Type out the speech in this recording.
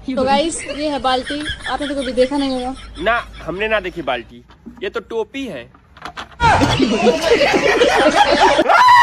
तो गाइस ये है बाल्टी, आपने तो कभी देखा नहीं होगा ना, हमने ना देखी बाल्टी, ये तो टोपी है।